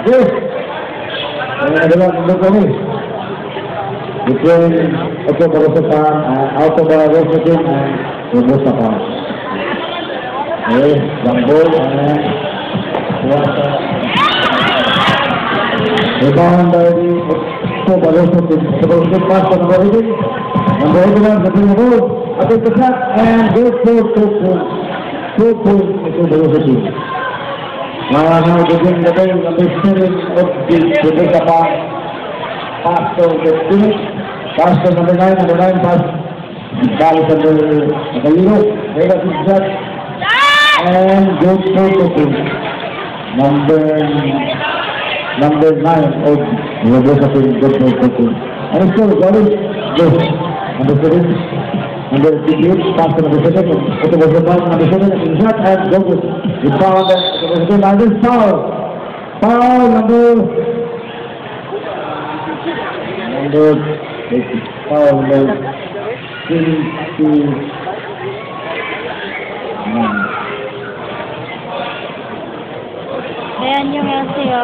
Yes. Adalah untuk kami. Between Oto Barusapan, Auto Barusapan, and Barusapan. Okay, Jambol, and rebound by the Oto Barusapan. Supposed to pass on number 18. Number 81, getting the ball. Attempt the shot, and good for 2 points. 2 points Oto Barusapan. Now getting the ball, number 7 of the Barusapan. Pass to the finish. Pass to number 9 pass. Ball under Nakayiro. Mega shot. And good for 2 points. Number 9 of Barusapan, good for 2 points. And it's still Gary. Good. Number 7. Number 58. Pass to number 7. Oto Barusapan, number 7. Shot and good. Rebound and Oto Barusapan. And this foul. Foul number 59. Ayan yung LCO.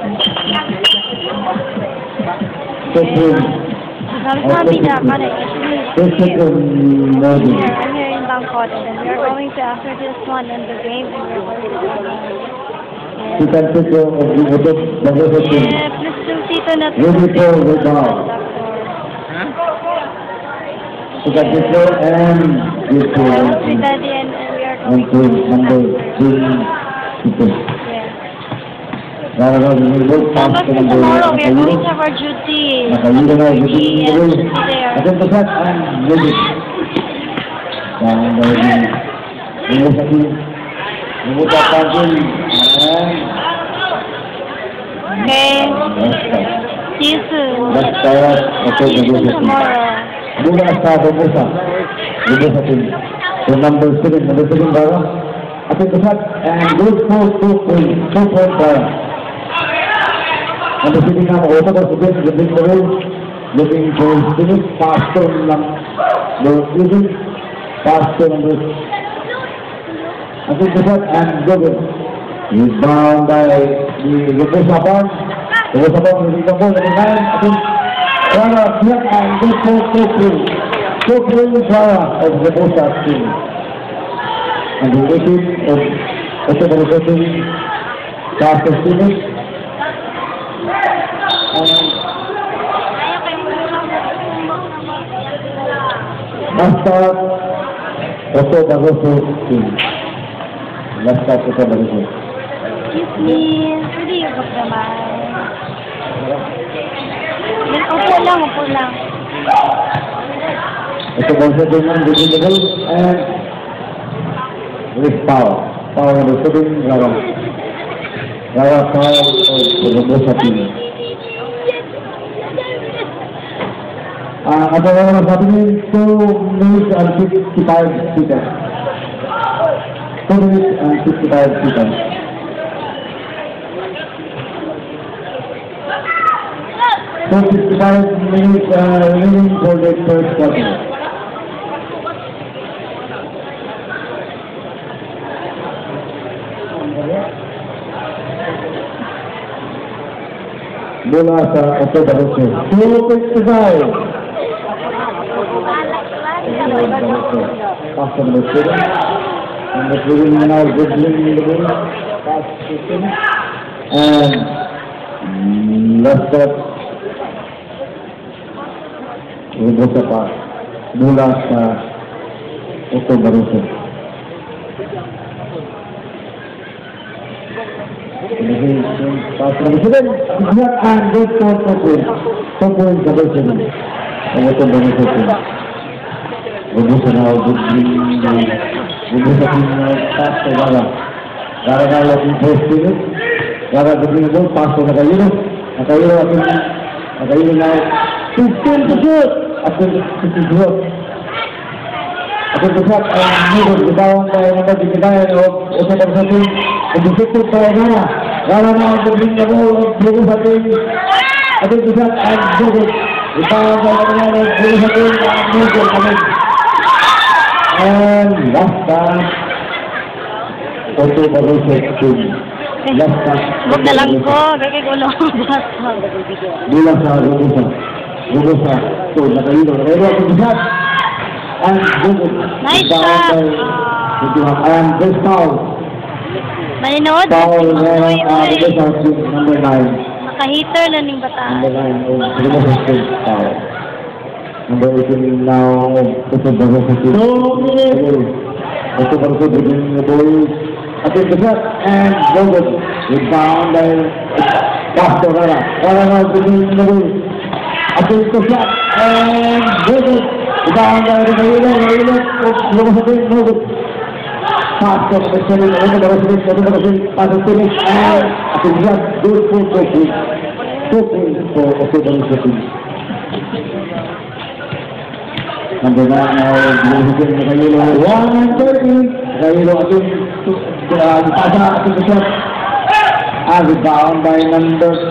Sabi na ka rin. I'm here in Bangkok and we are going to after this one in the game and we're going to You can take your please yung tito na You can take your and you I will be daddy and we are going to number 3 But tomorrow we are going to have our duty. Nakayiro na, Yes, duty there. Attempt the shot and good. Okay. See you soon. See you tomorrow. Mula sa Babusa. So number 7 Bara. Attempt the shot and good for 2 points Bara. Number 7 na Oto Barusapan, looking for finish, pass to number 8, pass to number 6. Attempt the shot and good. Rebound by the Barusapan. Barusapan moving the ball, number 9, attempt shot and good for 2 points. 2 points of the Barusapan team. And the 18 of Oto Barusapan, pass to finish. Basta Oto Barusapan. Basta Oto Barusapan. Excuse me. Hindi yung naman. Upo lang. Oto Barusapan within the ball and with power. Power number 7, Rara. Rara foul of the Barusapan. At the sabi niya 2 minutes and 55 seconds. 2 minutes and 55 seconds. So 55 minutes remaining for the first quarter. Bola sa Oto Barusapan. 2:55. Pass number 7. Number 7 now dribbling in the ball. Pass to 7. And left up. Barusapan. Bola sa Oto Barusapan. Pass number 7. And good for 2 points. 2 points number 7. Oto Barusapan. Barusapan now dribbling. Barusapan pass to Rara. Rara now looking for Stevens. Rara dribbling the ball. Pass to Nakayiro. Nakayiro now 15 to shoot. After the shot. After the shot and rebound by number 59 of Oto Barusapan. Objective by Rara. Rara now dribbling the ball. Barusapan. After the shot and good. Rebound by number 9 of Barusapan. And last time Oto Barusapan. Last touch. Buk na lang ko. Kaya gulo. Bola sa Robusa. Robusa. So, nakahilo. Nakahilo ang shot. And Google. Nice shot. And this foul. Maninood. Foul. Uy, This out number 9. Naka-hater na ning bata. Number 9. Robusa State foul. Number 18 now. Ito ba sa 2 minutes. Ito ba sa beginning the boys. Atin the shot. And Google. Rebound by Pastor Rara. Rara now beginning the boys. Atin the shot. And Google. Rebound by Railo. Lumos atin. Google. Pastor Rara. Ito ba sa 2 Pastor finish. And atin the shot. Good for 2 points for October 15. Number 9 now, Luhisin na Railo. 1-30. Railo atin. Pasa atin the shot. And rebound by number 6.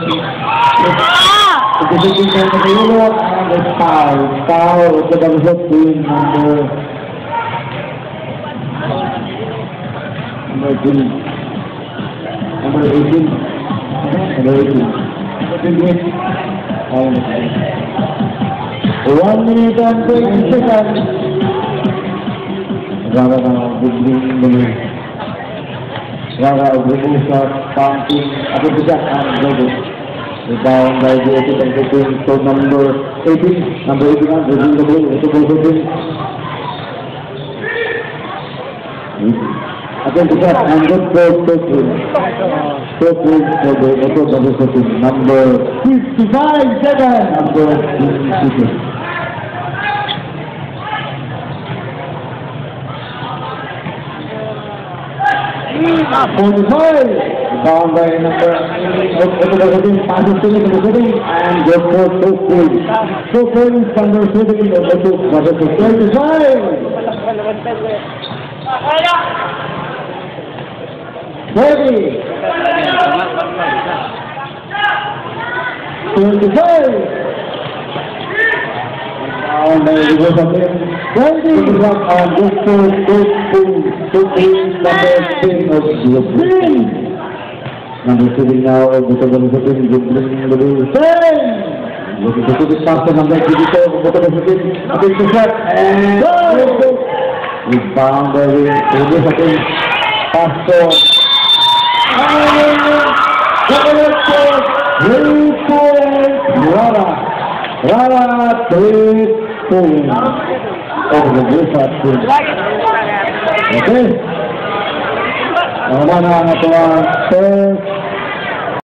Ito na Railo. And the foul. Foul. Ito ba sa team number 18. Number 18. Number 18. 1 minute and 20 seconds. Rara na bugling muli. Rara bugling sa pumping. Ato bisa ang gogo. Rebound by the 18 and 15. So number 18. Number 18 ang bugling muli. Ito gogo din. Ato bisa ang good for 2 for the Echo Double team. Number 55 seconds. Number 56. Down by number passes to the shooting and go for 2 points. 2 points number shooting number 25. 30. 25. Down by the shooting. 20 on good for 2 points number 10 of the number 7 now of the shooting. Good bringing the ball. 10. Looking to shoot it faster number 32 of the shooting. A big shot and rebound by the shooting. Pastor. Rara 3 points of the Griffith team. Okay. Ang mana ang ito ang first